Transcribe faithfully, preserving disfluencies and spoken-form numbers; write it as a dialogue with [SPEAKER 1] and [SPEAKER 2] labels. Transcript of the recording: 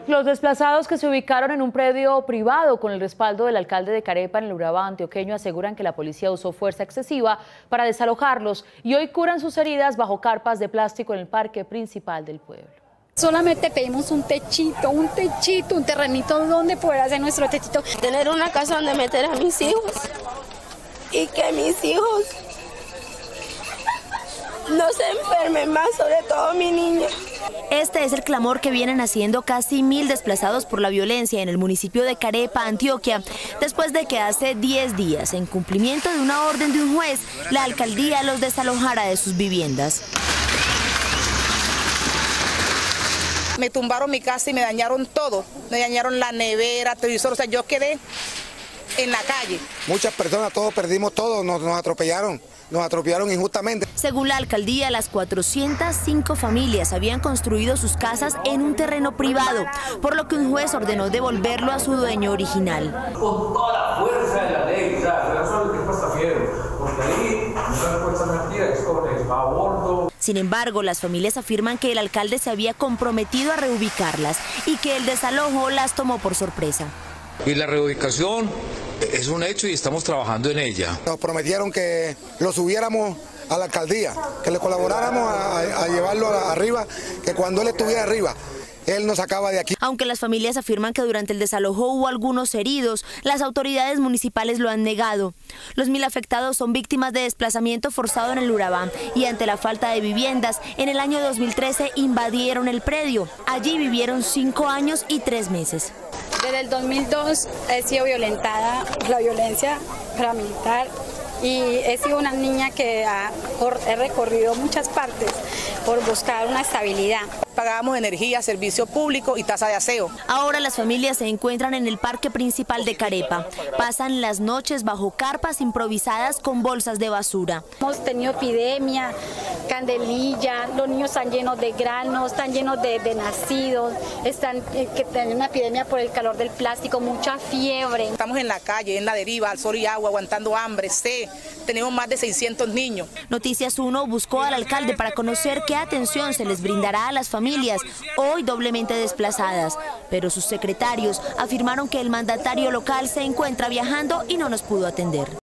[SPEAKER 1] Los desplazados que se ubicaron en un predio privado con el respaldo del alcalde de Carepa en el Urabá antioqueño aseguran que la policía usó fuerza excesiva para desalojarlos y hoy curan sus heridas bajo carpas de plástico en el parque principal del pueblo.
[SPEAKER 2] Solamente pedimos un techito, un techito, un terrenito donde poder hacer nuestro techito.
[SPEAKER 3] Tener una casa donde meter a mis hijos y que mis hijos no se enfermen más, sobre todo mi niña.
[SPEAKER 4] Este es el clamor que vienen haciendo casi mil desplazados por la violencia en el municipio de Carepa, Antioquia, después de que hace diez días, en cumplimiento de una orden de un juez, la alcaldía los desalojara de sus viviendas.
[SPEAKER 5] Me tumbaron mi casa y me dañaron todo, me dañaron la nevera, televisor, o sea, yo quedé en la calle.
[SPEAKER 6] Muchas personas, todos perdimos todo, nos, nos atropellaron, nos atropellaron injustamente.
[SPEAKER 4] Según la alcaldía, las cuatrocientas cinco familias habían construido sus casas en un terreno privado, por lo que un juez ordenó devolverlo a su dueño original.
[SPEAKER 7] Con toda la fuerza de la ley, ya, pero eso es lo que pasa fiero, porque ahí no es fuerza mentira, es con el aborto.
[SPEAKER 4] Sin embargo, las familias afirman que el alcalde se había comprometido a reubicarlas y que el desalojo las tomó por sorpresa.
[SPEAKER 8] Y la reubicación es un hecho y estamos trabajando en ella.
[SPEAKER 6] Nos prometieron que lo subiéramos a la alcaldía, que le colaboráramos a, a llevarlo arriba, que cuando él estuviera arriba, él nos sacaba de aquí.
[SPEAKER 4] Aunque las familias afirman que durante el desalojo hubo algunos heridos, las autoridades municipales lo han negado. Los mil afectados son víctimas de desplazamiento forzado en el Urabá y ante la falta de viviendas, en el año dos mil trece invadieron el predio. Allí vivieron cinco años y tres meses.
[SPEAKER 2] Desde el dos mil dos he sido violentada por la violencia paramilitar y he sido una niña que ha, he recorrido muchas partes por buscar una estabilidad.
[SPEAKER 5] Pagábamos energía, servicio público y tasa de aseo.
[SPEAKER 4] Ahora las familias se encuentran en el parque principal de Carepa. Pasan las noches bajo carpas improvisadas con bolsas de basura.
[SPEAKER 2] Hemos tenido epidemia, candelilla, los niños están llenos de granos, están llenos de, de nacidos, están eh, que tienen una epidemia por el calor del plástico, mucha fiebre.
[SPEAKER 5] Estamos en la calle, en la deriva, al sol y agua, aguantando hambre, sed. Tenemos más de seiscientos niños.
[SPEAKER 4] Noticias uno buscó al alcalde para conocer qué atención se les brindará a las familias, hoy doblemente desplazadas, pero sus secretarios afirmaron que el mandatario local se encuentra viajando y no nos pudo atender.